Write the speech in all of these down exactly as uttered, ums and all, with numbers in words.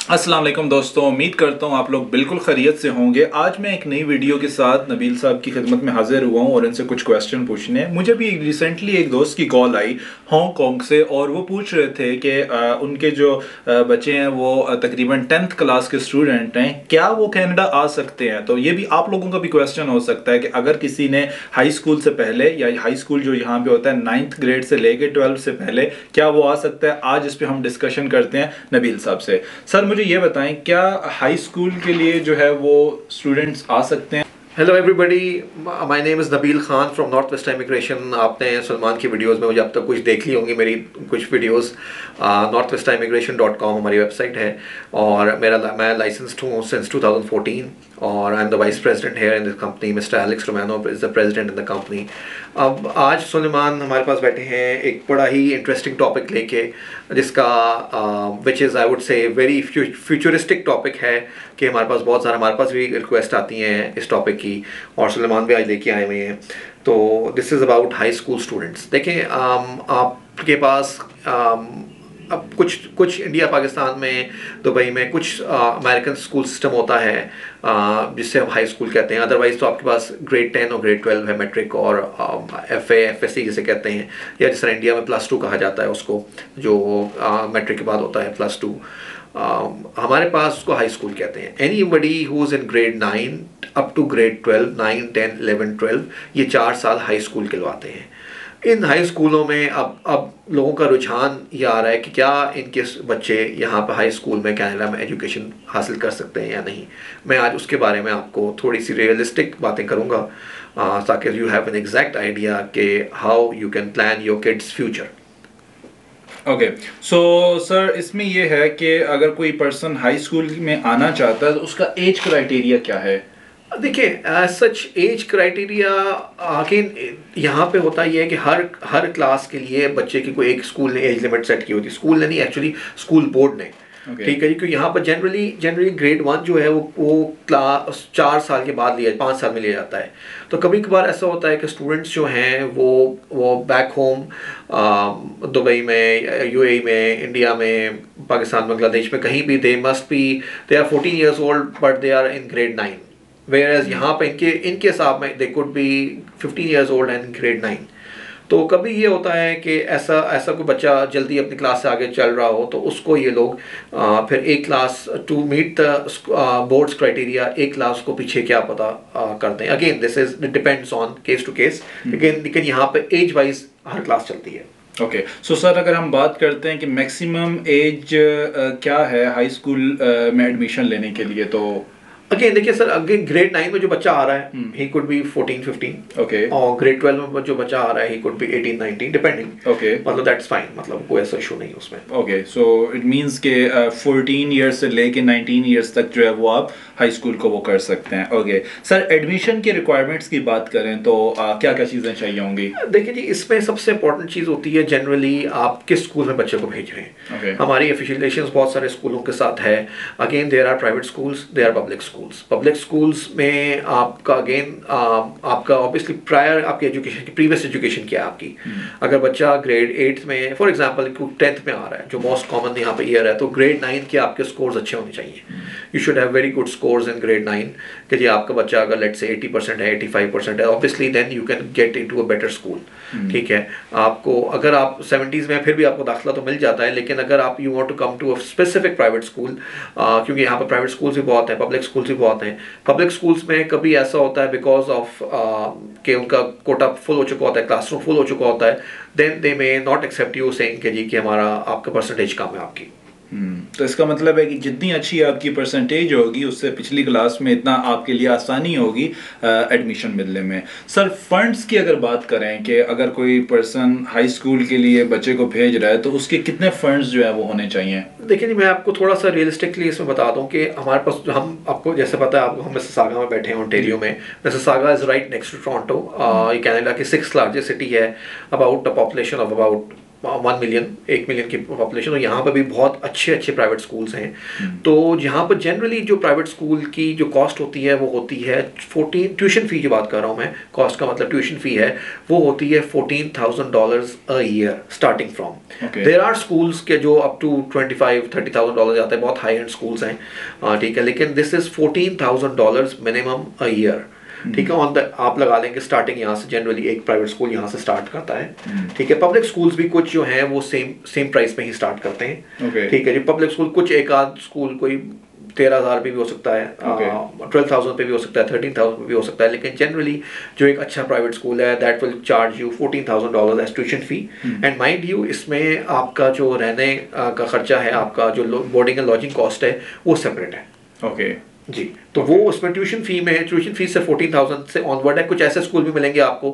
अस्सलाम वालेकुम दोस्तों, उम्मीद करता हूँ आप लोग बिल्कुल खैरियत से होंगे। आज मैं एक नई वीडियो के साथ नबील साहब की खिदमत में हाजिर हुआ हूँ और इनसे कुछ क्वेश्चन पूछने हैं। मुझे भी रिसेंटली एक दोस्त की कॉल आई हांगकांग से और वो पूछ रहे थे कि आ, उनके जो आ, बच्चे हैं वो आ, तकरीबन टेंथ क्लास के स्टूडेंट हैं, क्या वो कनाडा आ सकते हैं। तो ये भी आप लोगों का भी क्वेश्चन हो सकता है कि अगर किसी ने हाई स्कूल से पहले या हाई स्कूल जो यहाँ पे होता है नाइन्थ ग्रेड से लेके ट्वेल्थ से पहले, क्या वो आ सकता है। आज इस पर हम डिस्कशन करते हैं नबील साहब से। सर मुझे ये बताएं, क्या हाई स्कूल के लिए जो है वो स्टूडेंट्स आ सकते हैं। Hello everybody, my name is Nabeel Khan from North West Immigration. आपने सलमान की वीडियोस में मुझे अब तक कुछ देख ली होंगी, मेरी कुछ videos. North West Immigration dot com हमारी वेबसाइट है और मेरा मैं लाइसेंस्ड हूँ सिंस टू थाउजेंड फोर्टीन और I am the vice president here in this company. Mister Alex Romano is the president in the company. अब आज सुलेमान हमारे पास बैठे हैं एक बड़ा ही इंटरेस्टिंग टॉपिक लेके, जिसका which is I would say very futuristic topic है कि हमारे पास बहुत सारा हमारे पास भी रिक्वेस्ट आती हैं इस टॉपिक की और सुलेमान भी आज लेके आए हुए हैं। तो this is about high school students. देखें, um, आपके पास um, अब कुछ कुछ इंडिया पाकिस्तान में दुबई में कुछ अमेरिकन स्कूल सिस्टम होता है uh, जिससे हम हाई स्कूल कहते हैं। अदरवाइज तो आपके पास ग्रेड टेन और ग्रेड ट्वेल्व है, मैट्रिक और F A F S C जिसे कहते हैं, या जिस तरह इंडिया में प्लस टू कहा जाता है उसको, जो मैट्रिक uh, के बाद होता है प्लस टू। Uh, हमारे पास उसको हाई स्कूल कहते हैं। Anybody who is in grade nine up to grade twelve, nine ten eleven twelve, ये चार साल हाई स्कूल कहलवाते हैं। इन हाई स्कूलों में अब अब लोगों का रुझान ये आ रहा है कि क्या इनके बच्चे यहाँ पर हाई स्कूल में कनाडा में एजुकेशन हासिल कर सकते हैं या नहीं। मैं आज उसके बारे में आपको थोड़ी सी रियलिस्टिक बातें करूँगा ताकि you have an exact idea कि how you can plan your kids future. Okay, so sir इसमें यह है कि अगर कोई पर्सन हाई स्कूल में आना चाहता है तो उसका एज क्राइटेरिया क्या है। देखिए, as such as criteria again यहाँ पे होता ही है कि हर हर क्लास के लिए बच्चे की कोई एक स्कूल ने एज लिमिट सेट की होती है। स्कूल ने नहीं, एक्चुअली स्कूल बोर्ड ने। ठीक okay. है जी, क्योंकि यहाँ पर जनरली जनरली ग्रेड वन जो है वो वो क्लास चार साल के बाद लिया पाँच साल में लिया जाता है। तो कभी कभार ऐसा होता है कि स्टूडेंट्स जो हैं वो वो बैक होम दुबई में, यूएई में, इंडिया में, पाकिस्तान, बांग्लादेश में कहीं भी they must be they are fourteen years old but they are in grade nine, where यहाँ पे इनके इनके हिसाब में they could be fifteen years old and grade nine. तो कभी ये होता है कि ऐसा ऐसा कोई बच्चा जल्दी अपनी क्लास से आगे चल रहा हो तो उसको ये लोग आ, फिर एक class to meet the boards criteria एक क्लास को पीछे क्या पता आ, करते हैं। Again this is depends on case to case, लेकिन लेकिन यहाँ पे एज वाइज हर क्लास चलती है। ओके, सो सर अगर हम बात करते हैं कि मैक्सिमम एज क्या है हाई स्कूल में एडमिशन लेने के लिए, तो अगेन देखिए सर, अगेन ग्रेड नाइन में जो बच्चा आ रहा है he could be fourteen fifteen. Okay, और ग्रेड ट्वेल्व में जो बच्चा आ रहा है he could be eighteen nineteen depending. Okay, मतलब दैट्स फाइन, मतलब कोई ऐसा इशू नहीं उसमें। ओके, सो इट मींस के फोर्टीन ईयर्स से लेके नाइनटीन ईयर्स तक जो है वो आप हाई स्कूल को वो कर सकते हैं। ओके सर, एडमिशन के रिक्वायरमेंट्स की बात करें तो uh, क्या क्या चीज़ें चाहिए होंगी। देखिए जी, इसमें सबसे इंपॉर्टेंट चीज़ होती है जनरली आप किस स्कूल में बच्चे को भेज रहे हैं। okay. हमारी एफिलिएशंस बहुत सारे स्कूलों के साथ है। Again there are private schools, there are public schools. Public schools में आपका अगेन आपका ऑब्वियसली प्रायर आपकी एजुकेशन की प्रीवियस एजुकेशन क्या है आपकी। hmm. अगर बच्चा ग्रेड एट्थ में फॉर एग्जांपल टेंथ में आ रहा है, जो मोस्ट कॉमन यहाँ पे ईयर है, तो ग्रेड नाइन के आपके स्कोर्स अच्छे होने चाहिए। You should have very good scores in grade nine कि जी आपका बच्चा अगर लेट से एटी परसेंट है, एटी फाइव परसेंट है, obviously then you can get into a better school. ठीक है, आपको अगर आप सेवेंटीज़ में फिर भी आपको दाखिला तो मिल जाता है, लेकिन अगर आप you want to come to a specific private school, क्योंकि यहाँ पर प्राइवेट स्कूल्स भी बहुत हैं, पब्लिक स्कूल्स भी बहुत हैं। पब्लिक स्कूल्स में कभी ऐसा होता है बिकॉज ऑफ कि उनका कोटा फुल हो चुका होता है, क्लासरूम फुल हो चुका होता है, then they may not accept you saying कि जी कि हमारा आपका परसेंटेज कम है आपकी। हम्म तो इसका मतलब है कि जितनी अच्छी आपकी परसेंटेज होगी उससे पिछली क्लास में इतना आपके लिए आसानी होगी एडमिशन मिलने में। सर फंड्स की अगर बात करें कि अगर कोई पर्सन हाई स्कूल के लिए बच्चे को भेज रहा है तो उसके कितने फंड्स जो है वो होने चाहिए। देखिए जी, मैं आपको थोड़ा सा रियलिस्टिकली इसमें बता दूं कि हमारे पास हम आपको जैसे पता है, आपको हम मिसिसागा में बैठे हैं ओंटारियो में। Mississauga is right next to Toronto. ये कनाडा की सिक्स लार्जेस्ट सिटी है, about a population of about one million एक मिलियन की पॉपुलेशन, और यहाँ पर भी बहुत अच्छे अच्छे प्राइवेट स्कूल्स हैं। तो यहाँ पर जनरली जो प्राइवेट स्कूल की जो कॉस्ट होती है वो होती है फोर्टीन, ट्यूशन फी की बात कर रहा हूँ मैं, कॉस्ट का मतलब ट्यूशन फी है, वो होती है fourteen thousand dollars a year starting from. There are schools के जो up to twenty five thirty thousand dollar जाते हैं, बहुत हाई एंड स्कूल्स हैं, ठीक है, लेकिन this is fourteen thousand dollars minimum a year, ठीक है। ऑन द आप लगा लेंगे स्टार्टिंग यहाँ से, जनरली एक प्राइवेट स्कूल यहाँ से स्टार्ट करता है, ठीक है। पब्लिक स्कूल्स भी कुछ जो हैं वो सेम सेम प्राइस में ही स्टार्ट करते हैं, ठीक है जी। पब्लिक स्कूल कुछ एक आध स्कूल कोई तेरह हजार पे भी हो सकता है, ट्वेल्व थाउजेंड पे भी हो सकता है, थर्टीन थाउजेंड पे भी हो सकता है, लेकिन जनरली जो एक अच्छा प्राइवेट स्कूल है that will charge you fourteen thousand dollar as tuition fee. And mind you इसमें आपका जो रहने का खर्चा है, आपका जो बोर्डिंग एंड लॉजिंग कॉस्ट है वो सेपरेट है, ओके जी। तो वो उसमें ट्यूशन फी में है, ट्यूशन फीस से फोर्टीन थाउजेंड से ऑनवर्ड है। कुछ ऐसे स्कूल भी मिलेंगे आपको,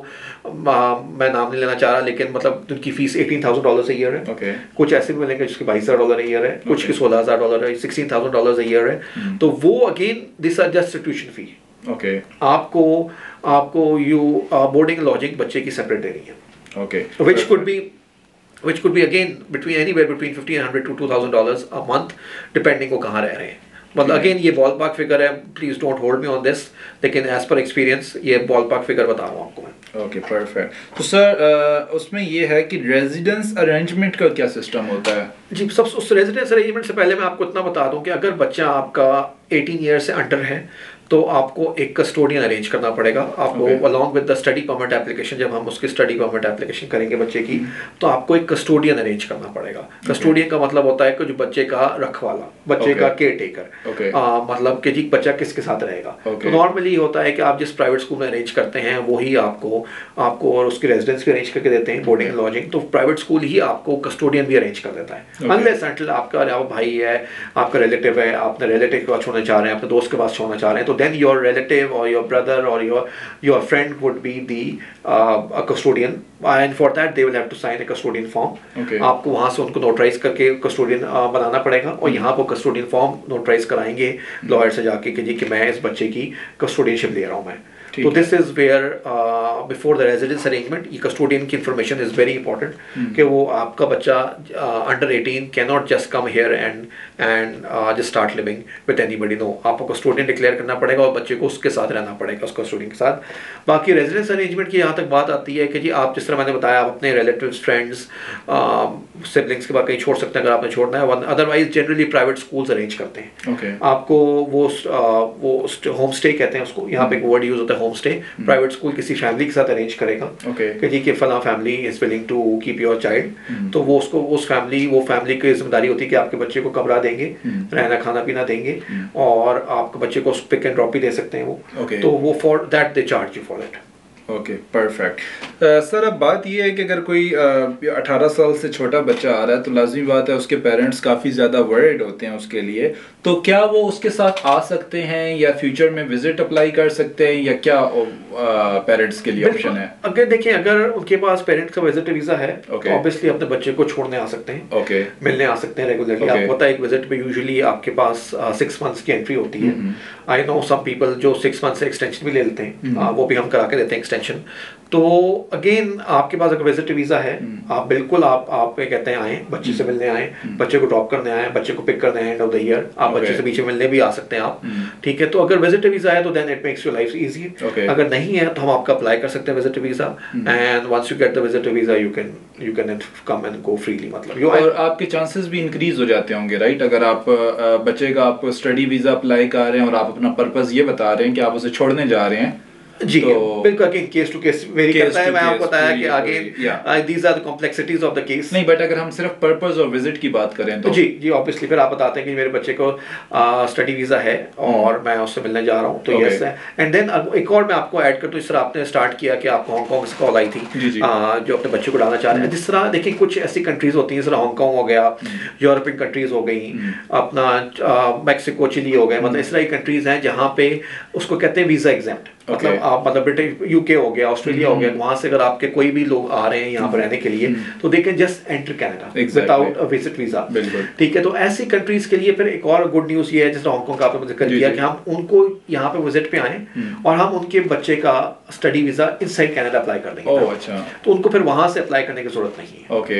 आ, मैं नाम नहीं लेना चाह रहा, लेकिन मतलब उनकी fees eighteen thousand dollar year है, okay. कुछ ऐसे भी मिलेंगे जिसके बाईस हजार डॉलर ईयर है, कुछ okay. की सोलह हजार डॉलर है, सिक्सटीन थाउजेंड डॉलर ईयर है, hmm. तो वो again this are just tuition fee, okay. आपको आपको यू बोर्डिंग लॉजिंग बच्चे की सेपरेट देनी है, okay, which could be which could be again between anywhere between fifteen hundred to two thousand dollars a month depending वो कहाँ रह रहे हैं। मतलब अगेन ये बॉल पार्क फिगर है, please don't hold me on this, लेकिन एज पर एक्सपीरियंस ये बॉल पार्क फिगर बता रहा हूँ आपको मैं। Okay perfect. तो सर उसमें ये है कि रेजिडेंस अरेंजमेंट का क्या सिस्टम होता है? जी, सब उस रेजिडेंस अरेंजमेंट से पहले मैं आपको इतना बता दूं कि अगर बच्चा आपका एटीन ईयर से अंडर है तो आपको एक कस्टोडियन अरेंज करना पड़ेगा आपको, along with the study permit application. जब हम उसकी स्टडी परमिट एप्लीकेशन करेंगे बच्चे की, तो आपको एक कस्टोडियन अरेंज करना पड़ेगा। कस्टोडियन का मतलब होता है कि जो बच्चे का रखवाला, बच्चे का केयर टेकर, मतलब कि जी बच्चा किसके साथ रहेगा। तो नॉर्मली होता है कि आप जिस प्राइवेट स्कूल में अरेंज करते हैं वही आपको आपको और उसकी रेजिडेंस भी अरेंज करके देते हैं, बोर्डिंग एंड लॉजिंग। तो प्राइवेट स्कूल ही आपको कस्टोडियन भी अरेंज कर देता है, अनलेस अनटिल आपका भाई है, आपका रिलेटिव है, आपने रिलेटिव के पास छोड़ना चाह रहे हैं, अपने दोस्त के पास छोड़ना चाह रहे हैं, तो then your relative or your brother or your your friend would be the uh, a custodian, and for that they will have to sign a custodian form. Okay. आपको वहाँ से उनको नोटराइज करके कस्टोडियन uh, बनाना पड़ेगा, और यहाँ पर custodian form notarize कराएंगे लॉयर से जाके कि जी कि मैं इस बच्चे की कस्टोडियनशिप ले रहा हूँ मैं। तो this is where before the residence arrangement ये कस्टोडियन की इन्फॉर्मेशन इज वेरी इंपॉर्टेंट, कि वो आपका बच्चा under eighteen can not just come here and and just start living with anybody. No, आपको कस्टोडियन डिक्लेयर करना पड़ेगा और बच्चे को उसके साथ रहना पड़ेगा, उस कस्टोडियन के साथ। बाकी रेजिडेंस अरेंजमेंट की यहाँ तक बात आती है कि जी आप जिस तरह मैंने बताया, आप अपने रिलेटिव्स, फ्रेंड्स, सिबलिंग्स के बाद कहीं छोड़ सकते हैं अगर आपने छोड़ना है, otherwise generally private schools arrange करते हैं। okay. आपको वो uh, वो होम स्टे कहते हैं उसको, यहाँ पे एक वर्ड यूज होता है होम स्टे। प्राइवेट स्कूल किसी फैमिली के साथ अरेंज करेगा, okay. कि जी कि फला family is willing to keep your child, तो वो उसको उस फैमिली वो फैमिली की जिम्मेदारी होती है कि आपके बच्चे को कमरा देंगे, hmm. रहना खाना पीना देंगे, hmm. और आपके बच्चे को पिक एंड ड्रॉप भी दे सकते हैं वो, okay. तो वो for that they charge you for that. Okay perfect. Sir अब बात ये है कि अगर कोई अठारह साल से छोटा बच्चा आ रहा है तो लाजमी बात है उसके पेरेंट्स काफ़ी ज़्यादा वर्ried होते हैं उसके लिए, तो क्या वो उसके साथ आ सकते हैं या फ्यूचर में विजिट अप्लाई कर सकते हैं, या क्या पेरेंट्स के लिए ऑप्शन है? अगर देखिए, अगर उनके पास पेरेंट्स का विजिट वीज़ा है तो ऑब्वियसली अपने बच्चे को छोड़ने आ सकते हैं, okay. मिलने आ सकते हैं रेगुलरली। आपको पता है एक विजिट पे यूजुअली आपके पास सिक्स मंथ्स की एंट्री होती है। आई नो सम पीपल जो सिक्स मंथ से एक्सटेंशन भी ले लेते हैं, uh, वो भी हम करा के देते हैं एक्सटेंशन। तो अगेन आपके पास अगर विजिट वीज़ा है, आप बिल्कुल आप आप कहते हैं आए, बच्चे से मिलने आए, बच्चे को ड्रॉप करने आए, बच्चे को पिक करने आए एंड ऑफ द ईयर, आप okay. बच्चे से बीच में मिलने भी आ सकते हैं आप, ठीक है। तो अगर विजिट वीज़ा है तो then it makes your life easy. अगर नहीं है तो हम आपका अप्लाई कर सकते हैं visit visa, and once you get the visit visa you can you can come and go freely, मतलब you और आपके चांसेस भी इंक्रीज हो जाते होंगे, राइट? अगर आप बच्चे का आप स्टडी वीज़ा अप्लाई कर रहे हैं और आप अपना पर्पस ये बता रहे हैं कि आप उसे छोड़ने जा रहे हैं, जी तो बिल्कुल again case to case vary करता है। मैं आपको बताया कि आगे these are the complexities of the case. नहीं, बट अगर हम सिर्फ पर्पस और विजिट की बात करें तो जी जी ऑब्वियसली फिर आप बताते हैं कि मेरे बच्चे को स्टडी वीजा है और मैं उससे मिलने जा रहा हूँ, तो यस है। एंड देन एक और मैं आपको ऐड कर दूं, इस तरह आपने स्टार्ट किया कि आपको हांगकांग से कॉल आई थी जी जी। आ, जो अपने बच्चे को डालना चाह रहे हैं। जिस तरह देखिए कुछ ऐसी कंट्रीज होती हैं, जैसे हांगकांग हो गया, यूरोपियन कंट्रीज हो गई, अपना मैक्सिको, चिली हो गए, मतलब इस तरह की कंट्रीज हैं जहाँ पे उसको कहते हैं वीजा एग्जेम्प्ट, मतलब आप मतलब ब्रिटेन, यूके हो गया, ऑस्ट्रेलिया हो गया, वहां से अगर आपके कोई भी लोग आ रहे हैं यहाँ पर रहने के लिए तो they can just enter Canada without a visit visa, ठीक है। तो ऐसी कंट्रीज के लिए फिर एक और गुड न्यूज ये है, जैसे हांगकांग का आपने जिक्र किया, कि हम उनको यहाँ पे विजिट पे आए और हम उनके बच्चे का study visa inside Canada apply कर देंगे। ओह अच्छा, तो उनको फिर वहां से अप्लाई करने की जरूरत नहीं है। ओके,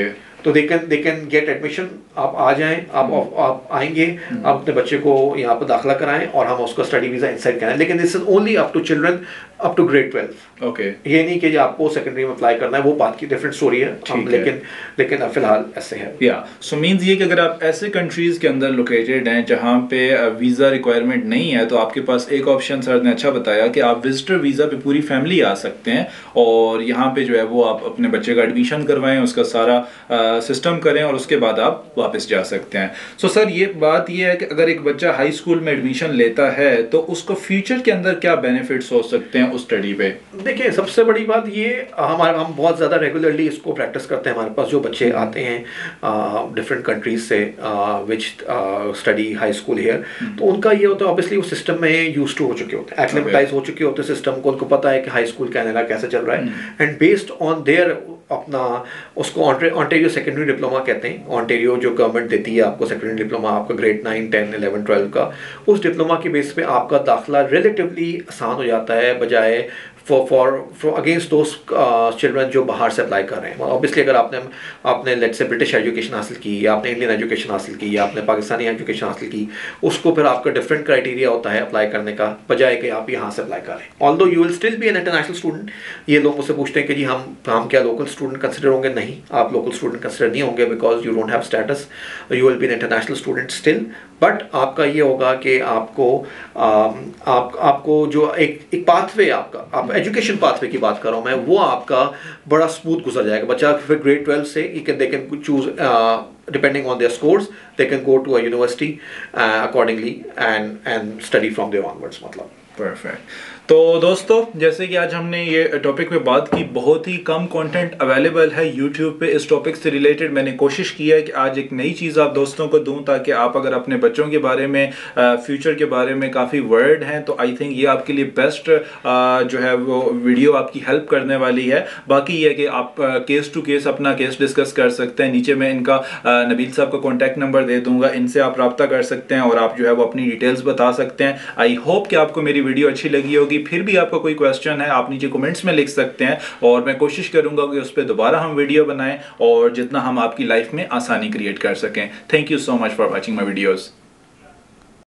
तो they can they can get admission. आप आ जाएं, आप आप आएंगे, आप अपने बच्चे को यहाँ पर दाखिला कराएं और हम उसको स्टडी वीज़ा इंसाइड कराएं। लेकिन this is only up to children up to grade twelve. Okay, ये नहीं कि आपको सेकेंडरी में अप्लाई करना है, वो बात की डिफरेंट स्टोरी है। हम लेकिन लेकिन अब फिलहाल ऐसे है। या सो मीन्स ये कि अगर आप ऐसे कंट्रीज़ के अंदर लोकेटेड हैं जहाँ पे वीज़ा रिक्वायरमेंट नहीं है, तो आपके पास एक ऑप्शन सर ने अच्छा बताया कि आप विजिटर वीज़ा पे पूरी फैमिली आ सकते हैं और यहाँ पे जो है वो आप अपने बच्चे का एडमिशन करवाएं, उसका सारा सिस्टम करें और उसके बाद आप वापस जा सकते हैं। सो so, सर ये बात ये है कि अगर एक बच्चा हाई स्कूल में एडमिशन लेता है तो उसको फ्यूचर के अंदर क्या बेनिफिट्स हो सकते हैं उस स्टडी पे? देखिए, सबसे बड़ी बात ये, हमारे हम बहुत ज़्यादा रेगुलरली इसको प्रैक्टिस करते हैं। हमारे पास जो बच्चे आते हैं डिफरेंट कंट्रीज से which study high school here, तो उनका ये होता है ऑब्वियसली वो सिस्टम में यूज टू हो चुके होते हैं, एक्लेमेटाइज हो चुके होते हैं सिस्टम को, उनको पता है कि हाई स्कूल कनाडा कैसे चल रहा है। एंड बेस्ड ऑन देयर अपना उसको ऑन्टेरियो सेकेंडरी डिप्लोमा कहते हैं। ऑन्टेरियो जो गवर्नमेंट देती है आपको सेकेंडरी डिप्लोमा, आपका grade nine ten eleven twelve का, उस डिप्लोमा के बेस पे आपका दाखिला रिलेटिवली आसान हो जाता है बजाय for for for against those children जो बाहर से अप्लाई कर रहे हैं। ऑब्वियसली अगर आपने आपने लेट्स से ब्रिटिश एजुकेशन हासिल की, या आपने इंडियन एजुकेशन हासिल की, या आपने पाकिस्तानी एजुकेशन हासिल की, उसको फिर आपका डिफरेंट क्राइटेरिया होता है अप्लाई करने का, बजाय कि आप यहाँ से अप्लाई करें। Although you will still be an international student. ये लोग मुझसे पूछते हैं कि जी हम हम क्या लोकल स्टूडेंट कंसिडर होंगे? नहीं, आप लोकल स्टूडेंट कंसिडर नहीं होंगे because you don't have status. You will be an international student still, but आपका ये होगा कि आपको आ, आप आपको जो एक एक पाथवे आपका, आप एजुकेशन पाथवे की बात कर रहा हूँ मैं, वो आपका बड़ा स्मूथ गुजर जाएगा। बच्चा फिर ग्रेड ट्वेल्व से you can they can choose depending on their scores, they can go to a university uh, accordingly and and study from there onwards। मतलब परफेक्ट। तो दोस्तों, जैसे कि आज हमने ये टॉपिक पे बात की, बहुत ही कम कंटेंट अवेलेबल है यूट्यूब पे इस टॉपिक से रिलेटेड। मैंने कोशिश की है कि आज एक नई चीज़ आप दोस्तों को दूं, ताकि आप अगर अपने बच्चों के बारे में, फ्यूचर के बारे में काफ़ी वर्ड हैं, तो आई थिंक ये आपके लिए बेस्ट जो है वो वीडियो आपकी हेल्प करने वाली है। बाकी ये है कि आप केस टू केस अपना केस डिस्कस कर सकते हैं। नीचे मैं इनका नबील साहब का कॉन्टैक्ट नंबर दे दूंगा, इनसे आप रब्ता कर सकते हैं और आप जो है वो अपनी डिटेल्स बता सकते हैं। आई होप कि आपको मेरी वीडियो अच्छी लगी होगी। फिर भी आपका कोई क्वेश्चन है आप नीचे कमेंट्स में लिख सकते हैं और मैं कोशिश करूंगा कि उस पर दोबारा हम वीडियो बनाएं और जितना हम आपकी लाइफ में आसानी क्रिएट कर सकें। Thank you so much for watching my videos.